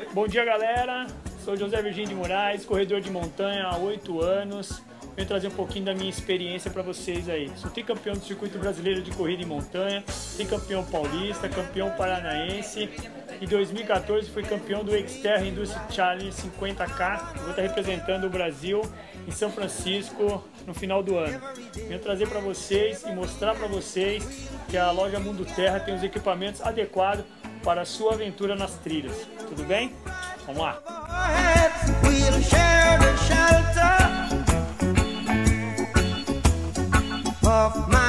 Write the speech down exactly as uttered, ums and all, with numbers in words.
Bom dia, galera, sou José Virgínio de Moraes, corredor de montanha há oito anos. Venho trazer um pouquinho da minha experiência para vocês aí. Sou tricampeão do Circuito Brasileiro de Corrida em Montanha, tricampeão paulista, campeão paranaense. Em dois mil e quatorze fui campeão do Xterra Industry Challenge cinquenta K. Vou estar representando o Brasil em São Francisco no final do ano. Venho trazer para vocês e mostrar para vocês que a loja Mundo Terra tem os equipamentos adequados para a sua aventura nas trilhas. Tudo bem? Vamos lá! Of my